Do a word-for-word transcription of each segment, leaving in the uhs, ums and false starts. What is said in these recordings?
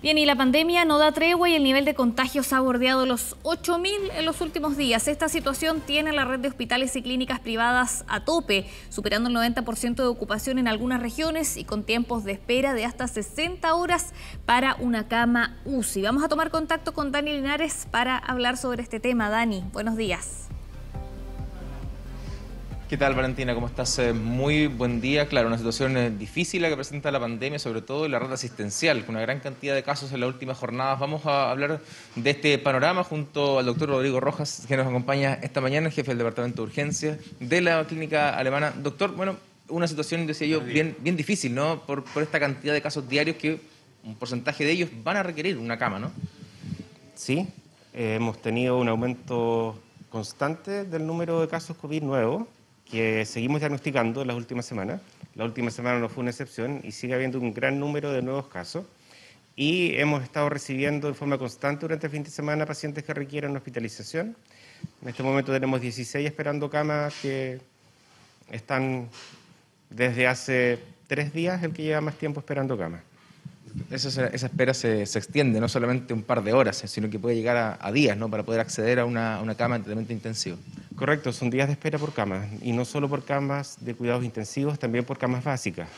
Bien, y la pandemia no da tregua y el nivel de contagios ha bordeado los ocho mil en los últimos días. Esta situación tiene la red de hospitales y clínicas privadas a tope, superando el noventa por ciento de ocupación en algunas regiones y con tiempos de espera de hasta sesenta horas para una cama U C I. Vamos a tomar contacto con Dani Linares para hablar sobre este tema. Dani, buenos días. ¿Qué tal, Valentina? ¿Cómo estás? Eh, muy buen día. Claro, una situación eh, difícil la que presenta la pandemia, sobre todo en la red asistencial, con una gran cantidad de casos en las últimas jornadas. Vamos a hablar de este panorama junto al doctor Rodrigo Rojas, que nos acompaña esta mañana, el jefe del Departamento de Urgencias de la Clínica Alemana. Doctor, bueno, una situación, decía yo, bien, bien difícil, ¿no? Por, por esta cantidad de casos diarios que un porcentaje de ellos van a requerir una cama, ¿no? Sí, eh, hemos tenido un aumento constante del número de casos COVID nuevos, que seguimos diagnosticando en las últimas semanas. La última semana no fue una excepción y sigue habiendo un gran número de nuevos casos. Y hemos estado recibiendo de forma constante durante el fin de semana pacientes que requieren hospitalización. En este momento tenemos dieciséis esperando camas que están desde hace tres días, el que lleva más tiempo esperando camas. Esa, esa espera se, se extiende, no solamente un par de horas, sino que puede llegar a, a días, ¿no? Para poder acceder a una, a una cama de tratamiento intensivo. Correcto, son días de espera por camas, y no solo por camas de cuidados intensivos, también por camas básicas.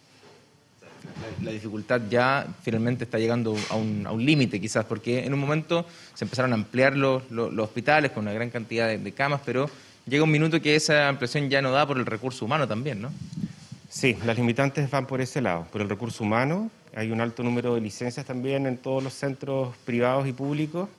La, la dificultad ya finalmente está llegando a un, a un límite quizás, porque en un momento se empezaron a ampliar los, los, los hospitales con una gran cantidad de, de camas, pero llega un minuto que esa ampliación ya no da por el recurso humano también, ¿no? Sí, las limitantes van por ese lado, por el recurso humano. Hay un alto número de licencias también en todos los centros privados y públicos.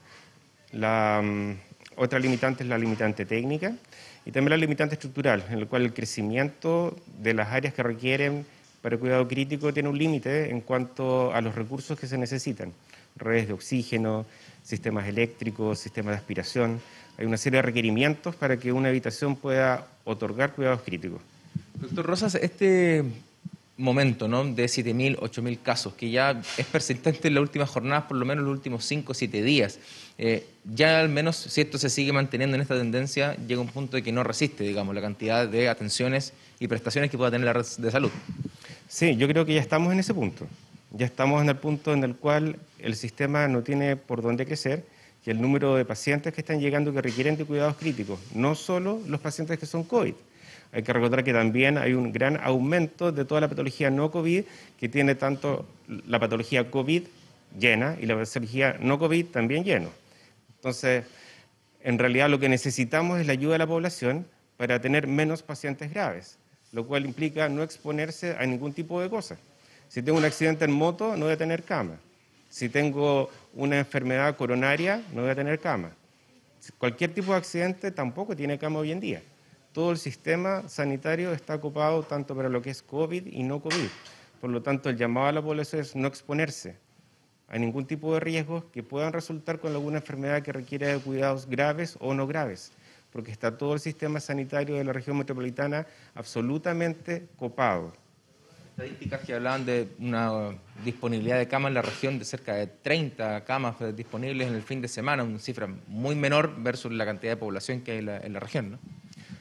La um, otra limitante es la limitante técnica y también la limitante estructural, en la cual el crecimiento de las áreas que requieren para el cuidado crítico tiene un límite en cuanto a los recursos que se necesitan. Redes de oxígeno, sistemas eléctricos, sistemas de aspiración. Hay una serie de requerimientos para que una habitación pueda otorgar cuidados críticos. Doctor Rosas, este momento, ¿no?, de siete mil, ocho mil casos, que ya es persistente en las últimas jornadas, por lo menos los últimos cinco o siete días, eh, ya al menos si esto se sigue manteniendo en esta tendencia, llega un punto de que no resiste, digamos, la cantidad de atenciones y prestaciones que pueda tener la red de salud. Sí, yo creo que ya estamos en ese punto. Ya estamos en el punto en el cual el sistema no tiene por dónde crecer, y el número de pacientes que están llegando que requieren de cuidados críticos, no solo los pacientes que son COVID. Hay que recordar que también hay un gran aumento de toda la patología no COVID, que tiene tanto la patología COVID llena y la patología no COVID también lleno. Entonces, en realidad lo que necesitamos es la ayuda de la población para tener menos pacientes graves, lo cual implica no exponerse a ningún tipo de cosa. Si tengo un accidente en moto, no voy a tener cama. Si tengo una enfermedad coronaria, no voy a tener cama. Cualquier tipo de accidente tampoco tiene cama hoy en día. Todo el sistema sanitario está ocupado tanto para lo que es COVID y no COVID. Por lo tanto, el llamado a la población es no exponerse a ningún tipo de riesgos que puedan resultar con alguna enfermedad que requiera de cuidados graves o no graves, porque está todo el sistema sanitario de la región metropolitana absolutamente copado. Estadísticas que hablaban de una disponibilidad de camas en la región de cerca de treinta camas disponibles en el fin de semana, una cifra muy menor versus la cantidad de población que hay en la, en la región, ¿no?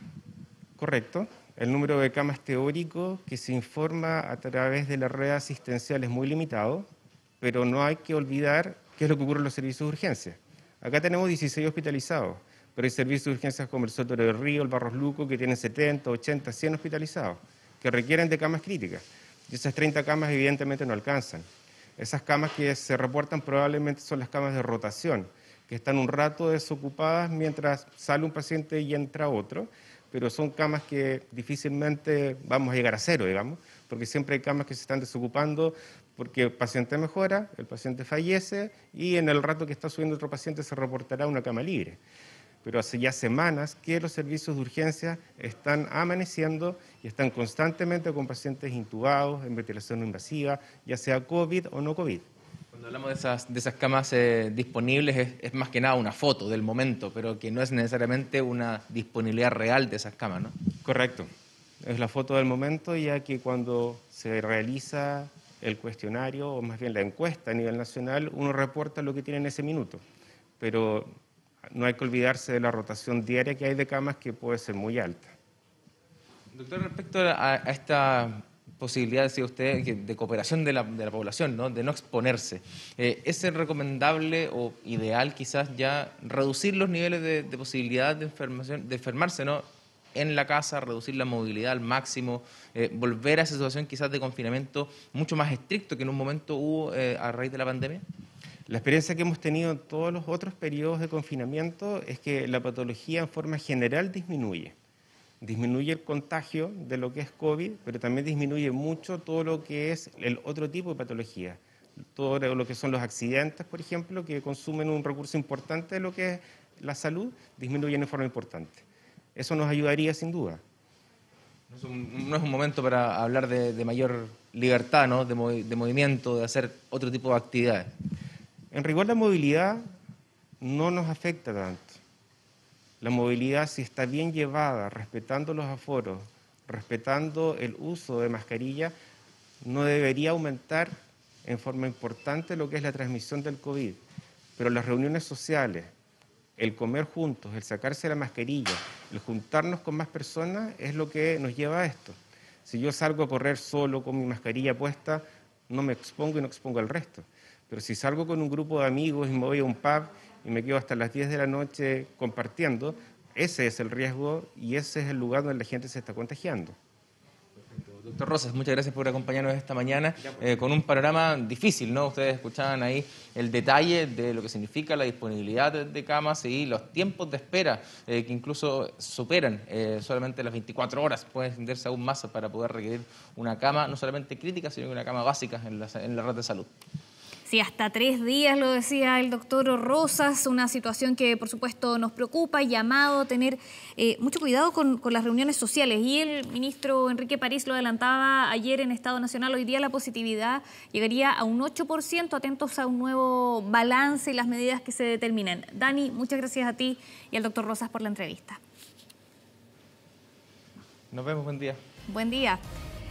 Correcto. El número de camas teóricos que se informa a través de la red asistencial es muy limitado, pero no hay que olvidar qué es lo que ocurre en los servicios de urgencia. Acá tenemos dieciséis hospitalizados, pero hay servicios de urgencias como el Sotero del Río, el Barros Luco, que tienen setenta, ochenta, cien hospitalizados, que requieren de camas críticas. Y esas treinta camas evidentemente no alcanzan. Esas camas que se reportan probablemente son las camas de rotación, que están un rato desocupadas mientras sale un paciente y entra otro, pero son camas que difícilmente vamos a llegar a cero, digamos, porque siempre hay camas que se están desocupando porque el paciente mejora, el paciente fallece y en el rato que está subiendo otro paciente se reportará una cama libre. Pero hace ya semanas que los servicios de urgencia están amaneciendo y están constantemente con pacientes intubados, en ventilación no invasiva, ya sea COVID o no COVID. Cuando hablamos de esas, de esas camas eh, disponibles es, es más que nada una foto del momento, pero que no es necesariamente una disponibilidad real de esas camas, ¿no? Correcto. Es la foto del momento, ya que cuando se realiza el cuestionario, o más bien la encuesta a nivel nacional, uno reporta lo que tiene en ese minuto. Pero no hay que olvidarse de la rotación diaria que hay de camas, que puede ser muy alta. Doctor, respecto a, a esta posibilidad, decía usted, de cooperación de la, de la población, ¿no? De no exponerse. Eh, ¿Es recomendable o ideal quizás ya reducir los niveles de, de posibilidad de, enfermación, de enfermarse, ¿no? en la casa, reducir la movilidad al máximo, eh, volver a esa situación quizás de confinamiento mucho más estricto que en un momento hubo eh, a raíz de la pandemia? La experiencia que hemos tenido en todos los otros periodos de confinamiento es que la patología en forma general disminuye. Disminuye el contagio de lo que es COVID, pero también disminuye mucho todo lo que es el otro tipo de patología. Todo lo que son los accidentes, por ejemplo, que consumen un recurso importante de lo que es la salud, disminuyen en forma importante. Eso nos ayudaría sin duda. No es un, no es un momento para hablar de, de mayor libertad, ¿no? de, movi de movimiento, de hacer otro tipo de actividades. En rigor, la movilidad no nos afecta tanto. La movilidad, si está bien llevada, respetando los aforos, respetando el uso de mascarilla, no debería aumentar en forma importante lo que es la transmisión del COVID. Pero las reuniones sociales, el comer juntos, el sacarse la mascarilla, el juntarnos con más personas es lo que nos lleva a esto. Si yo salgo a correr solo con mi mascarilla puesta, no me expongo y no expongo al resto. Pero si salgo con un grupo de amigos y me voy a un pub y me quedo hasta las diez de la noche compartiendo, ese es el riesgo y ese es el lugar donde la gente se está contagiando. Doctor Rosas, muchas gracias por acompañarnos esta mañana eh, con un panorama difícil, ¿no? Ustedes escuchaban ahí el detalle de lo que significa la disponibilidad de, de camas y los tiempos de espera eh, que incluso superan eh, solamente las veinticuatro horas. Pueden extenderse aún más para poder requerir una cama no solamente crítica, sino una cama básica en la, en la red de salud. Sí, hasta tres días, lo decía el doctor Rosas, una situación que por supuesto nos preocupa, llamado a tener eh, mucho cuidado con, con las reuniones sociales. Y el ministro Enrique París lo adelantaba ayer en Estado Nacional, hoy día la positividad llegaría a un ocho por ciento, atentos a un nuevo balance y las medidas que se determinen. Dani, muchas gracias a ti y al doctor Rosas por la entrevista. Nos vemos, buen día. Buen día.